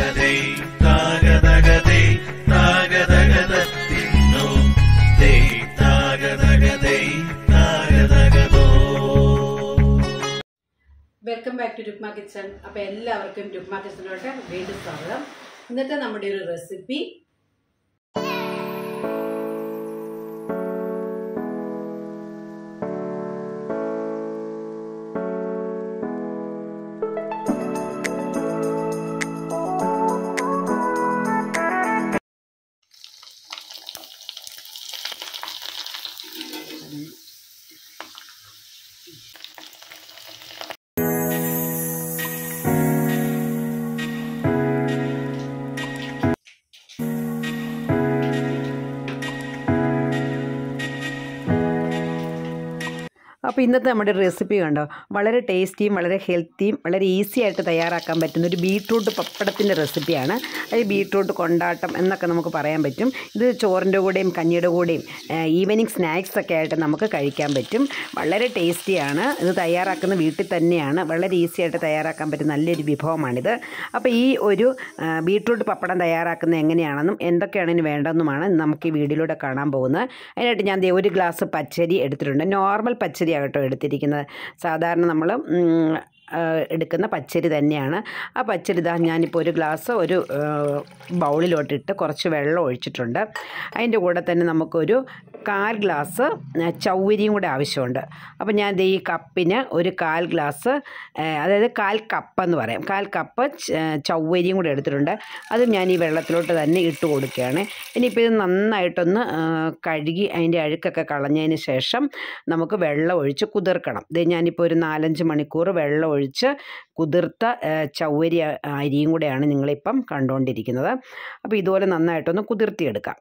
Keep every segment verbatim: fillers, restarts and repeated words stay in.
താഗതഗതൈ താഗതഗതൈ താഗതഗതത്തിന്നു തൈ താഗതഗതൈ താഗതഗതോ. Welcome back to Rukma kitchen. അപ്പോൾ എല്ലാവർക്കും രുക്മ കിച്ചണിലോട്ട് വീണ്ടും സ്വാഗതം. ഇന്നത്തെ നമ്മുടെ ഒരു റെസിപ്പി അപ്പോൾ ഇന്നത്തെ നമ്മുടെ റെസിപ്പി കണ്ടോ, വളരെ ടേസ്റ്റിയും വളരെ ഹെൽത്തിയും വളരെ ഈസി ആയിട്ട് തയ്യാറാക്കാൻ പറ്റുന്ന ഒരു ബീട്രൂട്ട് പപ്പടത്തിൻ്റെ റെസിപ്പിയാണ്. അത് ബീട്രൂട്ട് കൊണ്ടാട്ടം എന്നൊക്കെ നമുക്ക് പറയാൻ പറ്റും. ഇത് ചോറിൻ്റെ കൂടെയും കഞ്ഞിയുടെ കൂടെയും ഈവനിങ് സ്നാക്സൊക്കെ ആയിട്ട് നമുക്ക് കഴിക്കാൻ പറ്റും. വളരെ ടേസ്റ്റിയാണ്. ഇത് തയ്യാറാക്കുന്ന വീട്ടിൽ തന്നെയാണ്. വളരെ ഈസി ആയിട്ട് തയ്യാറാക്കാൻ പറ്റുന്ന നല്ലൊരു വിഭവമാണിത്. അപ്പോൾ ഈ ഒരു ബീട്രൂട്ട് പപ്പടം തയ്യാറാക്കുന്നത് എങ്ങനെയാണെന്നും എന്തൊക്കെയാണ് ഇതിന് വേണ്ടതെന്നുമാണ് നമുക്ക് ഈ വീഡിയോയിലൂടെ കാണാൻ പോകുന്നത്. അതിനായിട്ട് ഞാൻ ദേ ഒരു ഗ്ലാസ് പച്ചരി എടുത്തിട്ടുണ്ട്. നോർമൽ പച്ചരി ആകട്ടോ എടുത്തിരിക്കുന്നത്. സാധാരണ നമ്മൾ എടുക്കുന്ന പച്ചരി തന്നെയാണ്. ആ പച്ചരി ഇതാ ഞാനിപ്പോൾ ഒരു ഗ്ലാസ് ഒരു ബൗളിലോട്ടിട്ട് കുറച്ച് വെള്ളം ഒഴിച്ചിട്ടുണ്ട്. അതിൻ്റെ കൂടെ തന്നെ നമുക്കൊരു കാൽ ഗ്ലാസ് ചൗവരിയും കൂടെ ആവശ്യമുണ്ട്. അപ്പോൾ ഞാൻ ഈ കപ്പിന് ഒരു കാൽ ഗ്ലാസ്, അതായത് കാൽ കപ്പ് എന്ന് പറയാം, കാൽ കപ്പ് ചൗവരിയും കൂടെ എടുത്തിട്ടുണ്ട്. അത് ഞാൻ ഈ വെള്ളത്തിലോട്ട് തന്നെ ഇട്ട് കൊടുക്കുകയാണ്. ഇനിയിപ്പോൾ ഇത് നന്നായിട്ടൊന്ന് കഴുകി അതിൻ്റെ അഴുക്കൊക്കെ കളഞ്ഞതിന് ശേഷം നമുക്ക് വെള്ളം ഒഴിച്ച് കുതിർക്കണം. ഇത് ഞാനിപ്പോൾ ഒരു നാലഞ്ച് മണിക്കൂർ വെള്ളം ഒഴിച്ച് കുതിർത്ത ചൗവരി അരിയും കൂടെയാണ് നിങ്ങളിപ്പം കണ്ടുകൊണ്ടിരിക്കുന്നത്. അപ്പോൾ ഇതുപോലെ നന്നായിട്ടൊന്ന് കുതിർത്തിയെടുക്കാം.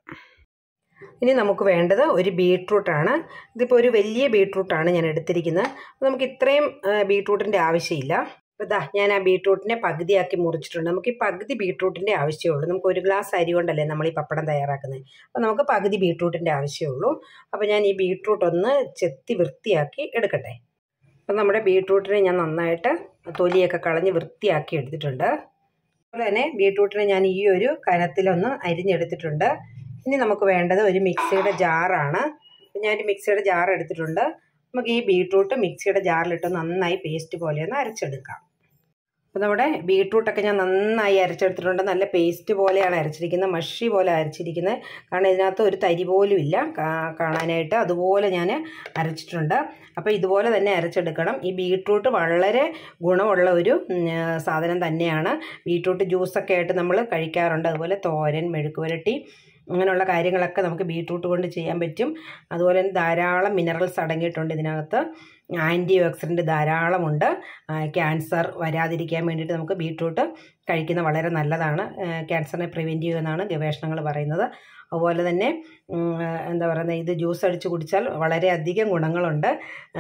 ഇനി നമുക്ക് വേണ്ടത് ഒരു ബീട്രൂട്ടാണ്. ഇതിപ്പോൾ ഒരു വലിയ ബീട്രൂട്ടാണ് ഞാൻ എടുത്തിരിക്കുന്നത്. നമുക്ക് ഇത്രയും ബീട്രൂട്ടിൻ്റെ ആവശ്യമില്ല. അപ്പോൾ ഇതാ ഞാൻ ആ ബീട്രൂട്ടിനെ പകുതിയാക്കി മുറിച്ചിട്ടുണ്ട്. നമുക്ക് ഈ പകുതി ബീട്രൂട്ടിൻ്റെ ആവശ്യമുള്ളൂ. നമുക്ക് ഒരു ഗ്ലാസ് അരി കൊണ്ടല്ലേ നമ്മൾ ഈ പപ്പടം തയ്യാറാക്കുന്നത്. അപ്പോൾ നമുക്ക് പകുതി ബീട്രൂട്ടിൻ്റെ ആവശ്യമുള്ളൂ. അപ്പോൾ ഞാൻ ഈ ബീട്രൂട്ട് ഒന്ന് ചെത്തി വൃത്തിയാക്കി എടുക്കട്ടെ. അപ്പം നമ്മുടെ ബീട്രൂട്ടിനെ ഞാൻ നന്നായിട്ട് തൊലിയൊക്കെ കളഞ്ഞ് വൃത്തിയാക്കി എടുത്തിട്ടുണ്ട്. അതുപോലെ തന്നെ ബീട്രൂട്ടിനെ ഞാൻ ഈ ഒരു കനത്തിലൊന്ന് അരിഞ്ഞെടുത്തിട്ടുണ്ട്. ഇനി നമുക്ക് വേണ്ടത് ഒരു മിക്സിയുടെ ജാറാണ്. ഞാനൊരു മിക്സിയുടെ ജാർ എടുത്തിട്ടുണ്ട്. നമുക്ക് ഈ ബീട്രൂട്ട് മിക്സിയുടെ ജാറിലിട്ട് നന്നായി പേസ്റ്റ് പോലെ ഒന്ന് അരച്ചെടുക്കാം. അപ്പോൾ നമ്മുടെ ബീട്രൂട്ടൊക്കെ ഞാൻ നന്നായി അരച്ചെടുത്തിട്ടുണ്ട്. നല്ല പേസ്റ്റ് പോലെയാണ് അരച്ചിരിക്കുന്നത്, മഷി പോലെ അരച്ചിരിക്കുന്നത്. കാരണം ഇതിനകത്ത് ഒരു തരി പോലും ഇല്ല കാണാനായിട്ട്. അതുപോലെ ഞാൻ അരച്ചിട്ടുണ്ട്. അപ്പോൾ ഇതുപോലെ തന്നെ അരച്ചെടുക്കണം. ഈ ബീട്രൂട്ട് വളരെ ഗുണമുള്ള ഒരു സാധനം തന്നെയാണ്. ബീട്രൂട്ട് ജ്യൂസൊക്കെ ആയിട്ട് നമ്മൾ കഴിക്കാറുണ്ട്. അതുപോലെ തോരൻ, മെഴുക്ക് പുരട്ടി, അങ്ങനെയുള്ള കാര്യങ്ങളൊക്കെ നമുക്ക് ബീട്രൂട്ട് കൊണ്ട് ചെയ്യാൻ പറ്റും. അതുപോലെ തന്നെ ധാരാളം മിനറൽസ് അടങ്ങിയിട്ടുണ്ട് ഇതിനകത്ത്. ആൻറ്റി ഓക്സിഡൻറ്റ് ധാരാളമുണ്ട്. ക്യാൻസർ വരാതിരിക്കാൻ വേണ്ടിയിട്ട് നമുക്ക് ബീട്രൂട്ട് കഴിക്കുന്നത് വളരെ നല്ലതാണ്. ക്യാൻസറിനെ പ്രിവെൻറ്റ് ചെയ്യുമെന്നാണ് ഗവേഷണങ്ങൾ പറയുന്നത്. അതുപോലെ തന്നെ എന്താ പറയുന്നത്, ഇത് ജ്യൂസ് അടിച്ച് കുടിച്ചാൽ വളരെയധികം ഗുണങ്ങളുണ്ട്.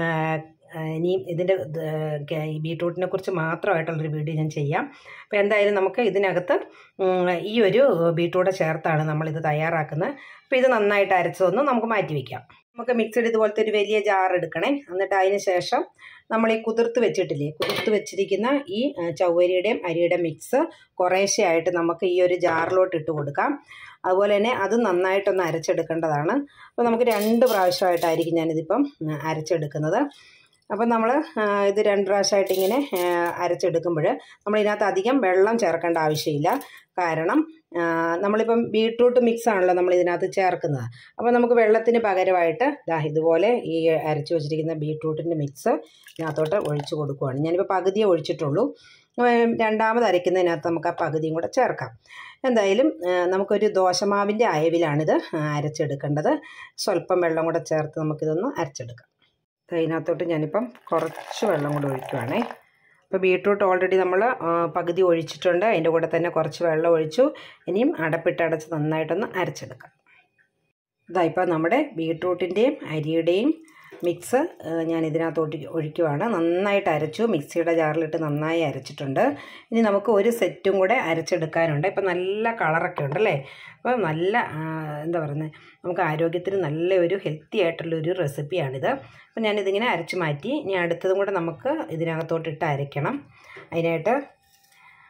ഇനിയും ഇതിൻ്റെ ഈ ബീട്രൂട്ടിനെ കുറിച്ച് മാത്രമായിട്ടുള്ളൊരു വീഡിയോ ഞാൻ ചെയ്യാം. അപ്പോൾ എന്തായാലും നമുക്ക് ഇതിനകത്ത് ഈ ഒരു ബീട്രൂട്ട് ചേർത്താണ് നമ്മളിത് തയ്യാറാക്കുന്നത്. അപ്പോൾ ഇത് നന്നായിട്ട് അരച്ചതൊന്ന് നമുക്ക് മാറ്റി വയ്ക്കാം. നമുക്ക് മിക്സിഡ് ഇതുപോലത്തെ ഒരു വലിയ ജാർ എടുക്കണേ. എന്നിട്ട് അതിന് ശേഷം നമ്മൾ ഈ കുതിർത്ത് വെച്ചിട്ടില്ലേ, കുതിർത്ത് വെച്ചിരിക്കുന്ന ഈ ചൗവരിയുടെയും അരിയുടെ മിക്സ് കുറേശ്ശെ ആയിട്ട് നമുക്ക് ഈ ഒരു ജാറിലോട്ട് ഇട്ട് കൊടുക്കാം. അതുപോലെ തന്നെ അത് നന്നായിട്ടൊന്ന് അരച്ചെടുക്കേണ്ടതാണ്. അപ്പോൾ നമുക്ക് രണ്ട് പ്രാവശ്യമായിട്ടായിരിക്കും ഞാനിതിപ്പം അരച്ചെടുക്കുന്നത്. അപ്പം നമ്മൾ ഇത് രണ്ട് പ്രാവശ്യമായിട്ട് ഇങ്ങനെ അരച്ചെടുക്കുമ്പോൾ നമ്മളിതിനകത്ത് അധികം വെള്ളം ചേർക്കേണ്ട ആവശ്യമില്ല. കാരണം നമ്മളിപ്പം ബീട്രൂട്ട് മിക്സ് ആണല്ലോ നമ്മൾ ഇതിനകത്ത് ചേർക്കുന്നത്. അപ്പോൾ നമുക്ക് വെള്ളത്തിന് പകരമായിട്ട് ദാ ഇതുപോലെ ഈ അരച്ച് വെച്ചിരിക്കുന്ന ബീട്രൂട്ടിൻ്റെ മിക്സ് ഇതിനകത്തോട്ട് ഒഴിച്ച് കൊടുക്കുകയാണ്. ഞാനിപ്പോൾ പകുതിയേ ഒഴിച്ചിട്ടുള്ളൂ. രണ്ടാമത് അരയ്ക്കുന്നതിനകത്ത് നമുക്ക് ആ പകുതിയും കൂടെ ചേർക്കാം. എന്തായാലും നമുക്കൊരു ദോശമാവിൻ്റെ അയവിലാണിത് അരച്ചെടുക്കേണ്ടത്. സ്വല്പം വെള്ളം കൂടെ ചേർത്ത് നമുക്കിതൊന്ന് അരച്ചെടുക്കാം. അതിനകത്തോട്ട് ഞാനിപ്പം കുറച്ച് വെള്ളം കൂടെ ഒഴിക്കുവാണേ. അപ്പോൾ ബീട്രൂട്ട് ഓൾറെഡി നമ്മൾ പകുതി ഒഴിച്ചിട്ടുണ്ട്. അതിൻ്റെ കൂടെ തന്നെ കുറച്ച് വെള്ളം ഒഴിച്ചു. ഇനിയും അടപ്പിട്ടടച്ച് നന്നായിട്ടൊന്ന് അരച്ചെടുക്കാം. ഇതായിപ്പോൾ നമ്മുടെ ബീട്രൂട്ടിൻ്റെയും അരിയുടെയും മിക്സ് ഞാൻ ഇതിനകത്തോട്ട് ഒഴിക്കുവാണ്. നന്നായിട്ട് അരച്ചു, മിക്സിയുടെ ജാറിലിട്ട് നന്നായി അരച്ചിട്ടുണ്ട്. ഇനി നമുക്ക് ഒരു സെറ്റും കൂടെ അരച്ചെടുക്കാനുണ്ട്. ഇപ്പം നല്ല കളറൊക്കെ ഉണ്ടല്ലേ. അപ്പോൾ നല്ല എന്താ പറയുന്നത്, നമുക്ക് ആരോഗ്യത്തിന് നല്ല ഒരു ഹെൽത്തി ആയിട്ടുള്ളൊരു റെസിപ്പിയാണിത്. അപ്പോൾ ഞാനിതിങ്ങനെ അരച്ച് മാറ്റി. ഇനി അടുത്തതും കൂടെ നമുക്ക് ഇതിനകത്തോട്ടിട്ട് അരയ്ക്കണം. അതിനായിട്ട്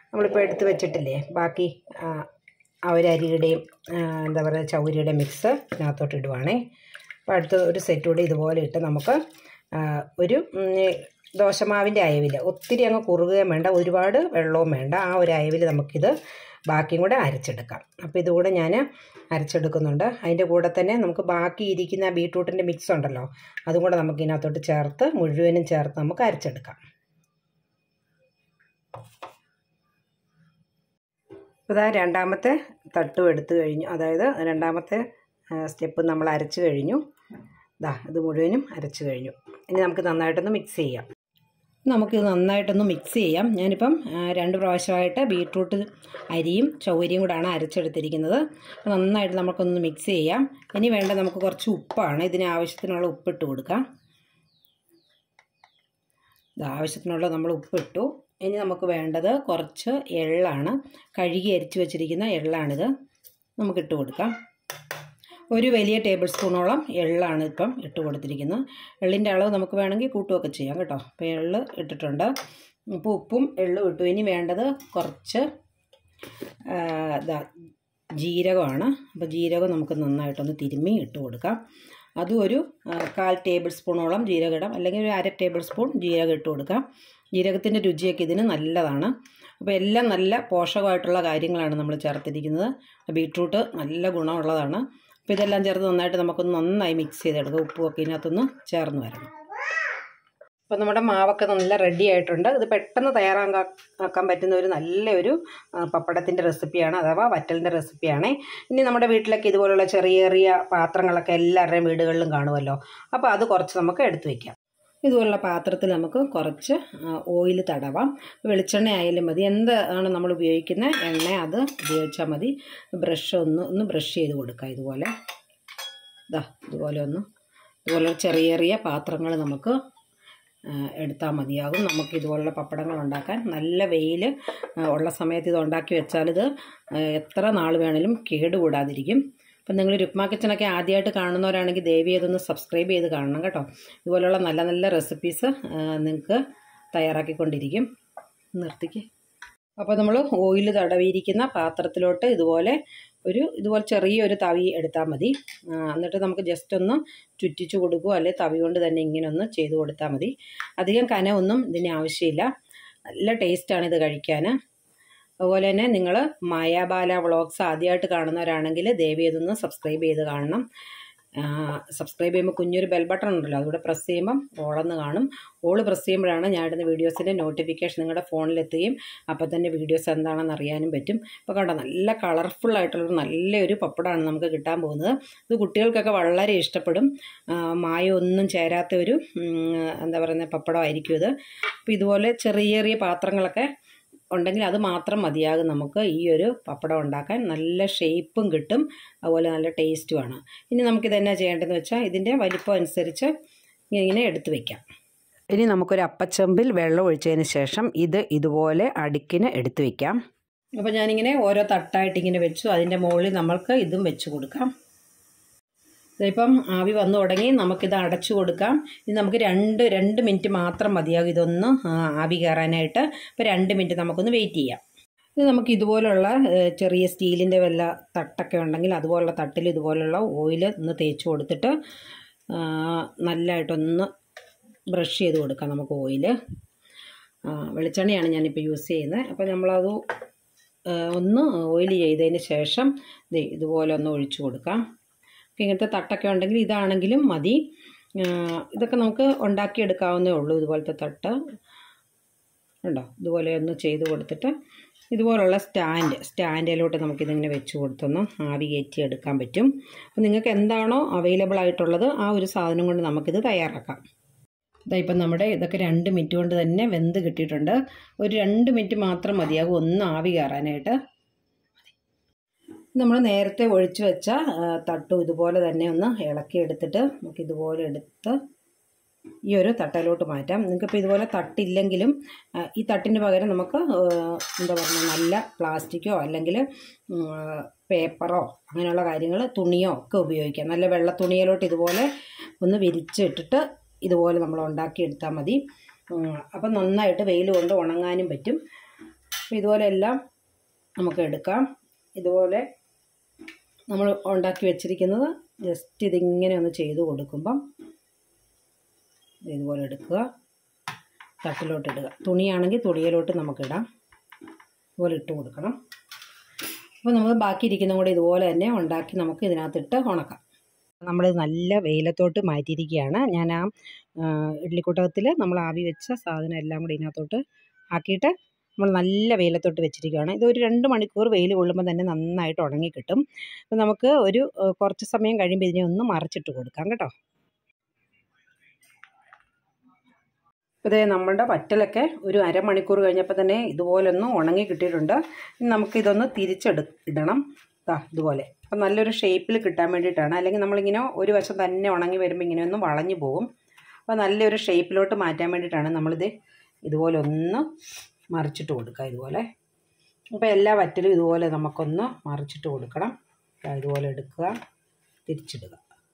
നമ്മളിപ്പോൾ എടുത്ത് വെച്ചിട്ടില്ലേ ബാക്കി ആ ഒരു അരിയുടെയും എന്താ പറയുക ചൗരിയുടെ മിക്സ് ഇതിനകത്തോട്ട് ഇടുവാണേ. അപ്പോൾ അടുത്ത ഒരു സെറ്റ് കൂടി ഇതുപോലെ ഇട്ട് നമുക്ക് ഒരു ദോശമാവിൻ്റെ അയവിൽ ഒത്തിരി അങ്ങ് കുറുകുകയും വേണ്ട, ഒരുപാട് വെള്ളവും വേണ്ട, ആ ഒരു അയവിൽ നമുക്കിത് ബാക്കിയും കൂടെ അരച്ചെടുക്കാം. അപ്പോൾ ഇതുകൂടെ ഞാൻ അരച്ചെടുക്കുന്നുണ്ട്. അതിൻ്റെ കൂടെ തന്നെ നമുക്ക് ബാക്കി ഇരിക്കുന്ന ബീട്രൂട്ടിൻ്റെ മിക്സ് ഉണ്ടല്ലോ അതും കൂടെ നമുക്ക് ഇതിനകത്തോട്ട് ചേർത്ത് മുഴുവനും ചേർത്ത് നമുക്ക് അരച്ചെടുക്കാം. ഇതാ രണ്ടാമത്തെ തട്ടും എടുത്തു കഴിഞ്ഞു, അതായത് രണ്ടാമത്തെ സ്റ്റെപ്പ് നമ്മൾ അരച്ച് കഴിഞ്ഞു. ഇതാ ഇത് മുഴുവനും അരച്ച് കഴിഞ്ഞു. ഇനി നമുക്ക് നന്നായിട്ടൊന്ന് മിക്സ് ചെയ്യാം. നമുക്കിത് നന്നായിട്ടൊന്ന് മിക്സ് ചെയ്യാം. ഞാനിപ്പം രണ്ട് പ്രാവശ്യമായിട്ട് ബീട്രൂട്ട് അരിയും ചൗരിയും കൂടാണ് അരച്ചെടുത്തിരിക്കുന്നത്. നന്നായിട്ട് നമുക്കൊന്ന് മിക്സ് ചെയ്യാം. ഇനി വേണ്ട നമുക്ക് കുറച്ച് ഉപ്പാണ്. ഇതിന് ആവശ്യത്തിനുള്ള ഉപ്പിട്ട് കൊടുക്കാം. ഇത് ആവശ്യത്തിനുള്ള നമ്മൾ ഉപ്പിട്ടു. ഇനി നമുക്ക് വേണ്ടത് കുറച്ച് എള്ളാണ്. കഴുകി അരിച്ച് വെച്ചിരിക്കുന്ന എള്ളാണിത്. നമുക്കിട്ട് കൊടുക്കാം. ഒരു വലിയ ടേബിൾ സ്പൂണോളം എള്ളാണ് ഇപ്പം ഇട്ട് കൊടുത്തിരിക്കുന്നത്. എള്ളിൻ്റെ അളവ് നമുക്ക് വേണമെങ്കിൽ കൂട്ടുകയൊക്കെ ചെയ്യാം കേട്ടോ. അപ്പോൾ എള്ള് ഇട്ടിട്ടുണ്ട്. ഇപ്പോൾ ഉപ്പും എള്ളും ഇട്ടു. ഇനി വേണ്ടത് കുറച്ച് ജീരകമാണ്. അപ്പോൾ ജീരകം നമുക്ക് നന്നായിട്ടൊന്ന് തിരുമ്മി ഇട്ട് കൊടുക്കാം. അതും ഒരു കാൽ ടേബിൾ സ്പൂണോളം ജീരകം ഇടാം, അല്ലെങ്കിൽ ഒരു അര ടേബിൾ സ്പൂൺ ജീരകം ഇട്ട് കൊടുക്കാം. ജീരകത്തിൻ്റെ രുചിയൊക്കെ ഇതിന് നല്ലതാണ്. അപ്പോൾ എല്ലാം നല്ല പോഷകമായിട്ടുള്ള കാര്യങ്ങളാണ് നമ്മൾ ചേർത്തിരിക്കുന്നത്. ബീട്രൂട്ട് നല്ല ഗുണമുള്ളതാണ്. അപ്പോൾ ഇതെല്ലാം ചേർത്ത് നന്നായിട്ട് നമുക്കൊന്ന് നന്നായി മിക്സ് ചെയ്തെടുക്കാം. ഉപ്പുമൊക്കെ ഇതിനകത്തൊന്ന് ചേർന്ന് വരണം. അപ്പോൾ നമ്മുടെ മാവൊക്കെ നല്ല റെഡി ആയിട്ടുണ്ട്. ഇത് പെട്ടെന്ന് തയ്യാറാക്കാൻ പറ്റുന്ന ഒരു നല്ലൊരു പപ്പടത്തിൻ്റെ റെസിപ്പിയാണ്, അഥവാ വറ്റലിൻ്റെ റെസിപ്പിയാണ്. ഇനി നമ്മുടെ വീട്ടിലൊക്കെ ഇതുപോലുള്ള ചെറിയ ചെറിയ പാത്രങ്ങളൊക്കെ എല്ലാവരുടെയും വീടുകളിലും കാണുമല്ലോ. അപ്പോൾ അത് കുറച്ച് നമുക്ക് എടുത്തു വയ്ക്കാം. ഇതുപോലുള്ള പാത്രത്തിൽ നമുക്ക് കുറച്ച് ഓയിൽ തടവാം. വെളിച്ചെണ്ണ ആയാലും മതി, എന്താണ് നമ്മൾ ഉപയോഗിക്കുന്ന എണ്ണ അത് ഉപയോഗിച്ചാൽ മതി. ബ്രഷ് ഒന്ന് ഒന്ന് ബ്രഷ് ചെയ്ത് കൊടുക്കാം. ഇതുപോലെ ഇതാ ഇതുപോലെ ഒന്ന് ഇതുപോലെ ചെറിയ ചെറിയ പാത്രങ്ങൾ നമുക്ക് എടുത്താൽ മതിയാകും. നമുക്ക് ഇതുപോലുള്ള പപ്പടങ്ങൾ ഉണ്ടാക്കാൻ. നല്ല വെയിൽ ഉള്ള സമയത്ത് ഇത് ഉണ്ടാക്കി വെച്ചാൽ ഇത് എത്ര നാൾ വേണേലും കേടുകൂടാതിരിക്കും. അപ്പം നിങ്ങൾ രുക്മ കിച്ചണൊക്കെ ആദ്യമായിട്ട് കാണുന്നവരാണെങ്കിൽ ദയവ് ചെയ്തൊന്ന് സബ്സ്ക്രൈബ് ചെയ്ത് കാണണം കേട്ടോ. ഇതുപോലുള്ള നല്ല നല്ല റെസിപ്പീസ് നിങ്ങൾക്ക് തയ്യാറാക്കിക്കൊണ്ടിരിക്കും. നിർത്തിക്ക്. അപ്പോൾ നമ്മൾ ഓയിൽ തടവിയിരിക്കുന്ന പാത്രത്തിലോട്ട് ഇതുപോലെ ഒരു ഇതുപോലെ ചെറിയൊരു തവി എടുത്താൽ മതി. എന്നിട്ട് നമുക്ക് ജസ്റ്റ് ഒന്ന് ചുറ്റിച്ച് കൊടുക്കുകയോ അല്ലെങ്കിൽ തവി കൊണ്ട് തന്നെ ഇങ്ങനെ ഒന്ന് ചെയ്ത് കൊടുത്താൽ മതി. അധികം കനമൊന്നും ഇതിന് ആവശ്യമില്ല. നല്ല ടേസ്റ്റാണ് ഇത് കഴിക്കാൻ. അതുപോലെ തന്നെ നിങ്ങൾ മായാബാല വ്ളോഗ്സ് ആദ്യമായിട്ട് കാണുന്നവരാണെങ്കിൽ ദയവ് ചെയ്തൊന്ന് സബ്സ്ക്രൈബ് ചെയ്ത് കാണണം. സബ്സ്ക്രൈബ് ചെയ്യുമ്പോൾ കുഞ്ഞൊരു ബെൽ ബട്ടൺ ഉണ്ടല്ലോ, അതുകൂടെ പ്രസ് ചെയ്യുമ്പം ഓളെന്ന് കാണും. ഓള് പ്രസ് ചെയ്യുമ്പോഴാണ് ഞാൻ ഇടുന്ന വീഡിയോസിൻ്റെ നോട്ടിഫിക്കേഷൻ നിങ്ങളുടെ ഫോണിലെത്തുകയും അപ്പോൾ തന്നെ വീഡിയോസ് എന്താണെന്ന് അറിയാനും പറ്റും. ഇപ്പോൾ കണ്ടോ നല്ല കളർഫുള്ളായിട്ടുള്ളൊരു നല്ലൊരു പപ്പടമാണ് നമുക്ക് കിട്ടാൻ പോകുന്നത്. ഇത് കുട്ടികൾക്കൊക്കെ വളരെ ഇഷ്ടപ്പെടും. മായമൊന്നും ചേരാത്ത ഒരു എന്താ പറയുന്നത് പപ്പടമായിരിക്കും ഇത്. അപ്പോൾ ഇതുപോലെ ചെറിയ ചെറിയ പാത്രങ്ങളൊക്കെ ഉണ്ടെങ്കിൽ അത് മാത്രം മതിയാകും നമുക്ക് ഈ ഒരു പപ്പടം ഉണ്ടാക്കാൻ. നല്ല ഷേപ്പും കിട്ടും, അതുപോലെ നല്ല ടേസ്റ്റുമാണ്. ഇനി നമുക്കിത് എന്നാ ചെയ്യേണ്ടതെന്ന് വെച്ചാൽ ഇതിൻ്റെ വലിപ്പം അനുസരിച്ച് ഇങ്ങനെ എടുത്ത് വയ്ക്കാം. ഇനി നമുക്കൊരു അപ്പച്ചമ്പിൽ വെള്ളം ഒഴിച്ചതിന് ശേഷം ഇത് ഇതുപോലെ അടുക്കിന് എടുത്ത് വയ്ക്കാം. അപ്പോൾ ഞാനിങ്ങനെ ഓരോ തട്ടായിട്ട് ഇങ്ങനെ വെച്ചു. അതിൻ്റെ മുകളിൽ നമ്മൾക്ക് ഇതും വെച്ച് കൊടുക്കാം. ഇതിപ്പം ആവി വന്നു തുടങ്ങി. നമുക്കിത് അടച്ചു കൊടുക്കാം. ഇത് നമുക്ക് രണ്ട് രണ്ട് മിനിറ്റ് മാത്രം മതിയാകും ഇതൊന്ന് ആവി കയറാനായിട്ട്. അപ്പോൾ രണ്ട് മിനിറ്റ് നമുക്കൊന്ന് വെയിറ്റ് ചെയ്യാം. ഇത് നമുക്ക് ഇതുപോലുള്ള ചെറിയ സ്റ്റീലിൻ്റെ വല്ല തട്ടൊക്കെ ഉണ്ടെങ്കിൽ അതുപോലുള്ള തട്ടിൽ ഇതുപോലുള്ള ഓയിൽ ഒന്ന് തേച്ച് കൊടുത്തിട്ട് നല്ലതായിട്ടൊന്ന് ബ്രഷ് ചെയ്ത് കൊടുക്കാം നമുക്ക് ഓയിൽ. വെളിച്ചെണ്ണയാണ് ഞാനിപ്പോൾ യൂസ് ചെയ്യുന്നത്. അപ്പോൾ നമ്മളത് ഒന്ന് ഓയിൽ ചെയ്തതിന് ശേഷം ഇതുപോലെ ഒന്ന് ഒഴിച്ചു കൊടുക്കാം. ഇങ്ങനത്തെ തട്ടൊക്കെ ഉണ്ടെങ്കിൽ ഇതാണെങ്കിലും മതി. ഇതൊക്കെ നമുക്ക് ഉണ്ടാക്കിയെടുക്കാവുന്നേ ഉള്ളൂ. ഇതുപോലത്തെ തട്ട് ഉണ്ടോ, ഇതുപോലെ ഒന്ന് ചെയ്ത് കൊടുത്തിട്ട് ഇതുപോലുള്ള സ്റ്റാൻഡ് സ്റ്റാൻഡിലോട്ട് നമുക്കിതിങ്ങനെ വെച്ച് കൊടുത്തൊന്ന് ആവി കയറ്റി എടുക്കാൻ പറ്റും. അപ്പോൾ നിങ്ങൾക്ക് എന്താണോ അവൈലബിൾ ആയിട്ടുള്ളത് ആ ഒരു സാധനം കൊണ്ട് നമുക്കിത് തയ്യാറാക്കാം. ഇതായിപ്പം നമ്മുടെ ഇതൊക്കെ രണ്ട് മിനിറ്റ് കൊണ്ട് തന്നെ വെന്ത് കിട്ടിയിട്ടുണ്ട്. ഒരു രണ്ട് മിനിറ്റ് മാത്രം മതിയാകും ഒന്ന് ആവി കയറാനായിട്ട്. നമ്മൾ നേരത്തെ ഒഴിച്ചു വെച്ച തട്ടും ഇതുപോലെ തന്നെ ഒന്ന് ഇളക്കിയെടുത്തിട്ട് നമുക്ക് ഇതുപോലെ എടുത്ത് ഈ ഒരു തട്ടയിലോട്ട് മാറ്റാം. നിങ്ങൾക്കിപ്പോൾ ഇതുപോലെ തട്ടില്ലെങ്കിലും ഈ തട്ടിന് പകരം നമുക്ക് എന്താ പറയുക നല്ല പ്ലാസ്റ്റിക്കോ അല്ലെങ്കിൽ പേപ്പറോ അങ്ങനെയുള്ള കാര്യങ്ങൾ തുണിയോ ഒക്കെ ഉപയോഗിക്കാം. നല്ല വെള്ള തുണിയിലോട്ട് ഇതുപോലെ ഒന്ന് വിരിച്ചിട്ടിട്ട് ഇതുപോലെ നമ്മൾ ഉണ്ടാക്കിയെടുത്താൽ മതി. അപ്പം നന്നായിട്ട് വെയിൽ കൊണ്ട് ഉണങ്ങാനും പറ്റും. ഇതുപോലെ എല്ലാം നമുക്ക് എടുക്കാം. ഇതുപോലെ നമ്മൾ ഉണ്ടാക്കി വെച്ചിരിക്കുന്നത് ജസ്റ്റ് ഇതിങ്ങനെ ഒന്ന് ചെയ്ത് കൊടുക്കുമ്പം ഇതുപോലെ എടുക്കുക, തട്ടിലോട്ട് ഇടുക. തുണിയാണെങ്കിൽ തുണിയിലോട്ട് നമുക്കിടാം. ഇതുപോലെ ഇട്ട് കൊടുക്കണം. അപ്പോൾ നമ്മൾ ബാക്കി ഇരിക്കുന്ന കൂടെ ഇതുപോലെ തന്നെ ഉണ്ടാക്കി നമുക്ക് ഇതിനകത്തിട്ട് ഉണക്കാം. നമ്മൾ നല്ല വെയിലത്തോട്ട് മാറ്റിയിരിക്കുകയാണ്. ഞാൻ ആ ഇഡ്ഡലിക്കുട്ടകത്തിൽ നമ്മൾ ആവി വെച്ച സാധനം എല്ലാം കൂടി ഇതിനകത്തോട്ട് ആക്കിയിട്ട് നമ്മൾ നല്ല വെയിലത്തോട്ട് വെച്ചിരിക്കുകയാണ്. ഇതൊരു രണ്ട് മണിക്കൂർ വെയിൽ കൊള്ളുമ്പോൾ തന്നെ നന്നായിട്ട് ഉണങ്ങി കിട്ടും. അപ്പോൾ നമുക്ക് ഒരു കുറച്ച് സമയം കഴിയുമ്പോൾ ഇതിനെ ഒന്ന് മറിച്ചിട്ട് കൊടുക്കാം കേട്ടോ. അപ്പോൾ ഇതേ നമ്മളുടെ വറ്റലൊക്കെ ഒരു അരമണിക്കൂർ കഴിഞ്ഞപ്പോൾ തന്നെ ഇതുപോലൊന്ന് ഉണങ്ങി കിട്ടിയിട്ടുണ്ട്. ഇനി നമുക്കിതൊന്ന് തിരിച്ചെടു ഇടണം ഇതുപോലെ. അപ്പോൾ നല്ലൊരു ഷേപ്പിൽ കിട്ടാൻ വേണ്ടിയിട്ടാണ്. അല്ലെങ്കിൽ നമ്മളിങ്ങനെ ഒരു വശം തന്നെ ഉണങ്ങി വരുമ്പോൾ ഇങ്ങനെ ഒന്ന് വളഞ്ഞു പോകും. അപ്പോൾ നല്ലൊരു ഷേപ്പിലോട്ട് മാറ്റാൻ വേണ്ടിയിട്ടാണ് നമ്മളിത് ഇതുപോലെ ഒന്ന് മറിച്ചിട്ട് കൊടുക്കുക ഇതുപോലെ. അപ്പോൾ എല്ലാ വറ്റലും ഇതുപോലെ നമുക്കൊന്ന് മറിച്ചിട്ട് കൊടുക്കണം. ഇതുപോലെ എടുക്കുക, തിരിച്ചിടുക.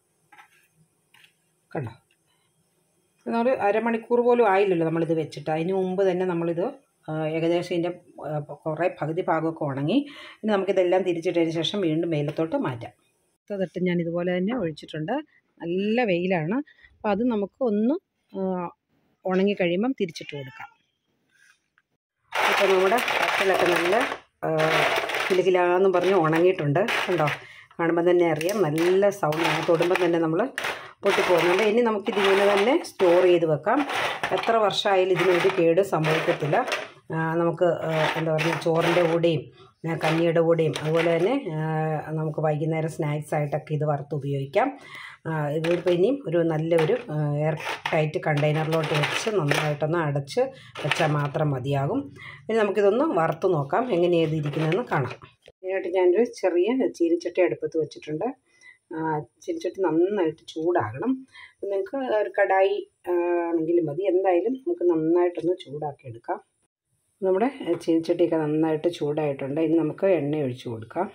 കണ്ടോ, നമ്മൾ അരമണിക്കൂർ പോലും ആയില്ലല്ലോ നമ്മളിത് വെച്ചിട്ട്. അതിന് മുമ്പ് തന്നെ നമ്മളിത് ഏകദേശം ഇതിൻ്റെ കുറേ പകുതി ഭാഗമൊക്കെ ഉണങ്ങി. ഇനി നമുക്കിതെല്ലാം തിരിച്ചിട്ടതിന് ശേഷം വീണ്ടും വെയിലത്തോട്ട് മാറ്റാം. തൊട്ട് ഞാൻ ഇതുപോലെ തന്നെ ഒഴിച്ചിട്ടുണ്ട്. നല്ല വെയിലാണ്. അപ്പോൾ അത് നമുക്ക് ഒന്ന് ഉണങ്ങി കഴിയുമ്പം തിരിച്ചിട്ട് കൊടുക്കാം. ഇപ്പോൾ നമ്മുടെ വറ്റലൊക്കെ നല്ല കിലുകിലാന്നും പറഞ്ഞ് ഉണങ്ങിയിട്ടുണ്ട്. കണ്ടോ, കാണുമ്പോൾ തന്നെ അറിയാം നല്ല സൗണ്ടാണ്. തൊടുമ്പോൾ തന്നെ നമ്മൾ പൊട്ടിപ്പോകുന്നുണ്ട്. ഇനി നമുക്കിതിങ്ങനെ തന്നെ സ്റ്റോർ ചെയ്ത് വെക്കാം. എത്ര വർഷമായാലും ഇതിനൊരു കേട് സംഭവിക്കത്തില്ല. നമുക്ക് എന്താ പറയുക, ചോറിൻ്റെ കൂടെയും കഞ്ഞിയുടെ കൂടെയും അതുപോലെ തന്നെ നമുക്ക് വൈകുന്നേരം സ്നാക്സ് ആയിട്ടൊക്കെ ഇത് വറുത്ത് ഉപയോഗിക്കാം. ഇതിപ്പോൾ ഇനിയും ഒരു നല്ലൊരു എയർ ടൈറ്റ് കണ്ടെയ്നറിലോട്ട് വെച്ച് നന്നായിട്ടൊന്ന് അടച്ച് വെച്ചാൽ മാത്രം മതിയാകും. ഇനി നമുക്കിതൊന്ന് വറുത്ത് നോക്കാം എങ്ങനെയാണ് ഇരിക്കുന്നതെന്ന് കാണാം. ഇതിനായിട്ട് ഞാനൊരു ചെറിയ ചീനിച്ചട്ടി അടുപ്പത്ത് വെച്ചിട്ടുണ്ട്. ചീനിച്ചട്ടി നന്നായിട്ട് ചൂടാകണം. നിങ്ങൾക്ക് ഒരു കടായി ആണെങ്കിലും മതി, എന്തായാലും നമുക്ക് നന്നായിട്ടൊന്ന് ചൂടാക്കി എടുക്കാം. നമ്മുടെ ചീനിച്ചട്ടിയൊക്കെ നന്നായിട്ട് ചൂടായിട്ടുണ്ട്. ഇനി നമുക്ക് എണ്ണ ഒഴിച്ച് കൊടുക്കാം.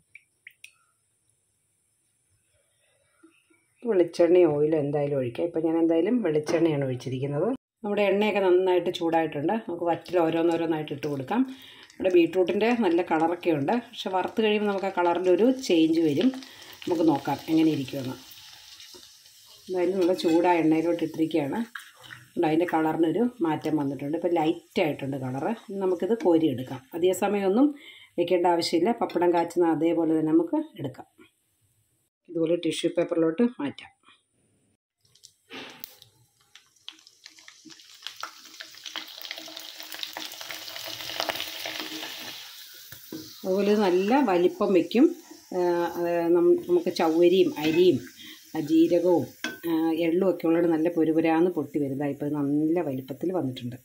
വെളിച്ചെണ്ണയോ ഓയിലോ എന്തായാലും ഒഴിക്കാം. ഇപ്പോൾ ഞാൻ എന്തായാലും വെളിച്ചെണ്ണയാണ് ഒഴിച്ചിരിക്കുന്നത്. നമ്മുടെ എണ്ണയൊക്കെ നന്നായിട്ട് ചൂടായിട്ടുണ്ട്. നമുക്ക് വറ്റൽ ഓരോന്നോരോന്നായിട്ട് ഇട്ട് കൊടുക്കാം. നമ്മുടെ ബീട്രൂട്ടിൻ്റെ നല്ല കളറൊക്കെ ഉണ്ട്. പക്ഷെ വറുത്ത് കഴിയുമ്പോൾ നമുക്ക് ആ കളറിൻ്റെ ഒരു ചേഞ്ച് വരും. നമുക്ക് നോക്കാം എങ്ങനെ ഇരിക്കുമെന്ന്. എന്തായാലും നല്ല ചൂടായ എണ്ണയിലോട്ട് ഇട്ടിരിക്കുകയാണ്. അതിൻ്റെ കളറിനൊരു മാറ്റം വന്നിട്ടുണ്ട്. ഇപ്പോൾ ലൈറ്റായിട്ടുണ്ട് കളറ്. നമുക്കിത് കോരിയെടുക്കാം. അധിക സമയമൊന്നും വെക്കേണ്ട ആവശ്യമില്ല. പപ്പടം കാച്ചുന്ന അതേപോലെ തന്നെ നമുക്ക് എടുക്കാം. ഇതുപോലെ ടിഷ്യൂ പേപ്പറിലോട്ട് മാറ്റാം. അതുപോലെ നല്ല വലിപ്പം വയ്ക്കും. നമുക്ക് ചവ്വരിയും അരിയും ജീരകവും എള്ളും ഒക്കെ ഉള്ളത് നല്ല പൊരുപുരാന്ന് പൊട്ടി വരുന്നതാണ്. ഇപ്പോൾ നല്ല വലിപ്പത്തിൽ വന്നിട്ടുണ്ട്.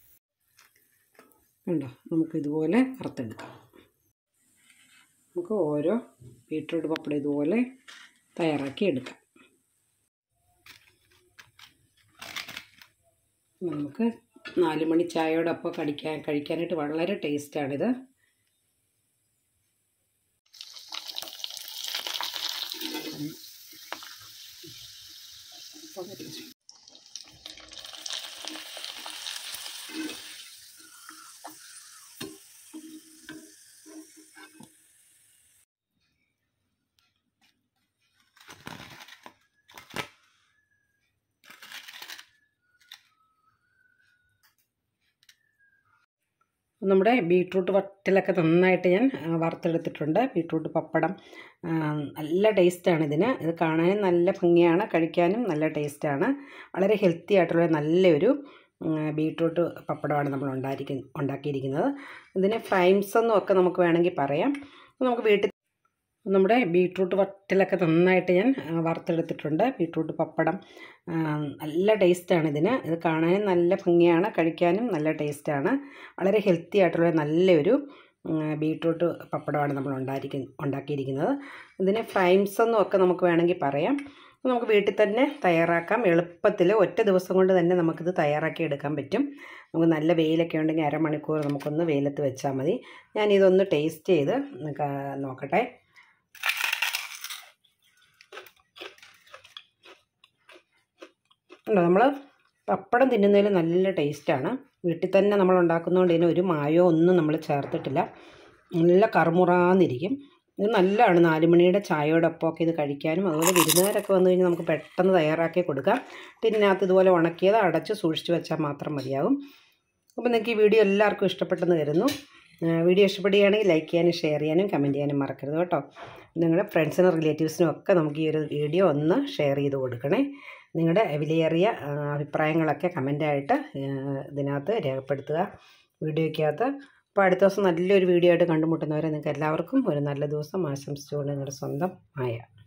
കണ്ടോ, നമുക്കിതുപോലെ വറുത്തെടുക്കാം. നമുക്ക് ഓരോ ബീട്രൂട്ട് പപ്പടം ഇതുപോലെ തയ്യാറാക്കി എടുക്കാം. നമുക്ക് നാല് മണി ചായയോടൊപ്പം കഴിക്കാൻ കഴിക്കാനായിട്ട് വളരെ ടേസ്റ്റാണിത്. നമ്മുടെ ബീട്രൂട്ട് വറ്റലൊക്കെ നന്നായിട്ട് ഞാൻ വറുത്തെടുത്തിട്ടുണ്ട്. ബീട്രൂട്ട് പപ്പടം നല്ല ടേസ്റ്റാണ് ഇതിന്. ഇത് കാണാനും നല്ല ഭംഗിയാണ്, കഴിക്കാനും നല്ല ടേസ്റ്റാണ്. വളരെ ഹെൽത്തി ആയിട്ടുള്ള നല്ലൊരു ബീട്രൂട്ട് പപ്പടമാണ് നമ്മൾ ഉണ്ടാക്കി ഉണ്ടാക്കിയിരിക്കുന്നത്. ഇതിന് ഫ്രൈംസ് എന്നും ഒക്കെ നമുക്ക് വേണമെങ്കിൽ പറയാം. നമുക്ക് വീട്ടിൽ നമ്മുടെ ബീട്രൂട്ട് വറ്റലൊക്കെ നന്നായിട്ട് ഞാൻ വറുത്തെടുത്തിട്ടുണ്ട്. ബീട്രൂട്ട് പപ്പടം നല്ല ടേസ്റ്റാണ് ഇതിന്. ഇത് കാണാനും നല്ല ഭംഗിയാണ്, കഴിക്കാനും നല്ല ടേസ്റ്റാണ്. വളരെ ഹെൽത്തി ആയിട്ടുള്ള നല്ലൊരു ബീട്രൂട്ട് പപ്പടമാണ് നമ്മൾ ഉണ്ടാക്കി ഉണ്ടാക്കിയിരിക്കുന്നത്. ഇതിന് ഫ്രൈംസ് എന്നും ഒക്കെ നമുക്ക് വേണമെങ്കിൽ പറയാം. നമുക്ക് വീട്ടിൽ തന്നെ തയ്യാറാക്കാം. എളുപ്പത്തിൽ ഒറ്റ ദിവസം കൊണ്ട് തന്നെ നമുക്കിത് തയ്യാറാക്കി എടുക്കാൻ പറ്റും. നമുക്ക് നല്ല വെയിലൊക്കെ ഉണ്ടെങ്കിൽ അരമണിക്കൂർ നമുക്കൊന്ന് വെയിലത്ത് വെച്ചാൽ മതി. ഞാനിതൊന്ന് ടേസ്റ്റ് ചെയ്ത് നോക്കട്ടെ. ഉണ്ടോ, നമ്മൾ പപ്പടം തിന്നുന്നതിൽ നല്ല ടേസ്റ്റാണ്. വീട്ടിൽ തന്നെ നമ്മൾ ഉണ്ടാക്കുന്നതുകൊണ്ട് ഇതിന് ഒരു മായോ ഒന്നും നമ്മൾ ചേർത്തിട്ടില്ല. നല്ല കറുമുറാന്നിരിക്കും. ഇത് നല്ലതാണ് നാല് മണിയുടെ ചായയോടൊപ്പമൊക്കെ ഇത് കഴിക്കാനും. അതുപോലെ വിരുന്നുകാരൊക്കെ വന്നു കഴിഞ്ഞാൽ നമുക്ക് പെട്ടെന്ന് തയ്യാറാക്കി കൊടുക്കാം. ടിന്നിനകത്ത് ഇതുപോലെ ഉണക്കിയത് അടച്ച് സൂക്ഷിച്ച് വെച്ചാൽ മാത്രം മതിയാകും. അപ്പോൾ നിങ്ങൾക്ക് ഈ വീഡിയോ എല്ലാവർക്കും ഇഷ്ടപ്പെട്ടെന്ന് കരുതുന്നു. വീഡിയോ ഇഷ്ടപ്പെടുകയാണെങ്കിൽ ലൈക്ക് ചെയ്യാനും ഷെയർ ചെയ്യാനും കമൻറ്റ് ചെയ്യാനും മറക്കരുത് കേട്ടോ. നിങ്ങളുടെ ഫ്രണ്ട്സിനും റിലേറ്റീവ്സിനും ഒക്കെ നമുക്ക് ഈ ഒരു വീഡിയോ ഒന്ന് ഷെയർ ചെയ്ത് കൊടുക്കണേ. നിങ്ങളുടെ വിലയേറിയ അഭിപ്രായങ്ങളൊക്കെ കമൻ്റായിട്ട് ഇതിനകത്ത് രേഖപ്പെടുത്തുക വീഡിയോയ്ക്കകത്ത്. അപ്പോൾ അടുത്ത ദിവസം നല്ലൊരു വീഡിയോ ആയിട്ട് കണ്ടുമുട്ടുന്നവരെ നിങ്ങൾക്ക് എല്ലാവർക്കും ഒരു നല്ല ദിവസം ആശംസിച്ചുകൊണ്ട് നിങ്ങളുടെ സ്വന്തം മായ.